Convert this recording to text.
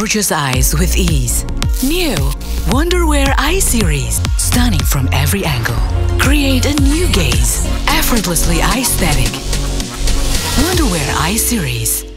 gorgeous eyes with ease. New Wonderwear Eye Series. Stunning from every angle. Create a new gaze. Effortlessly Eyesthetic. Wonderwear Eye Series.